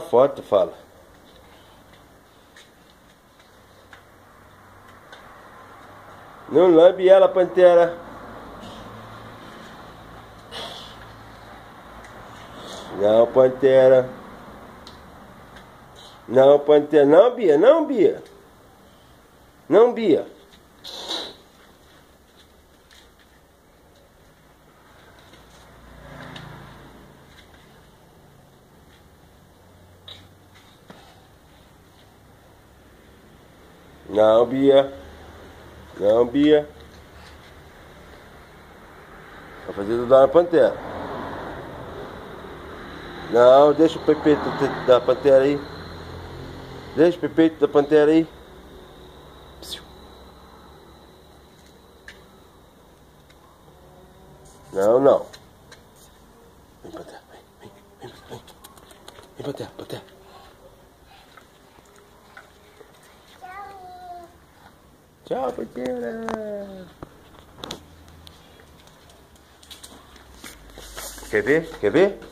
foto, fala. Não lambe ela, Pantera. Não, Pantera. Não, Pantera. Não, Bia. Não, Bia. Não, Bia. Não, Bia. Não, Bia. Vai fazer do da Pantera. Não, deixa o pepeito da Pantera aí. Deixa o pepeito da Pantera aí. Não, não. Vem, Pantera. Vem. Vem, Pantera, Pantera. Tchau, Pantera. Quer ver? Quer ver?